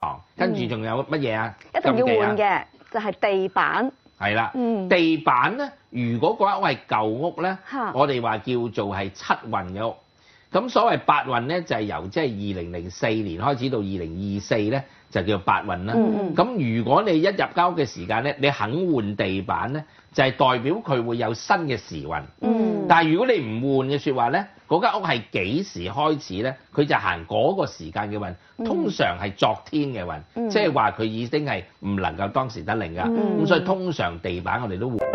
床，跟住仲有乜嘢啊？ 一定要換嘅就係地板。 係啦，地板咧，如果嗰一位舊屋咧，我哋話叫做係7運嘅屋。咁所謂8運咧，就係由即係2004年開始到2024咧，就叫8運啦。咁如果你一入間屋嘅時間咧，你肯換地板咧，就係代表佢會有新嘅時運。但係如果你唔換嘅説話咧，嗰間屋係幾時開始咧？佢就行嗰個時間嘅運，通常係昨天嘅運，即係話佢已經係唔能夠當時得令㗎。咁所以通常地板我哋都換。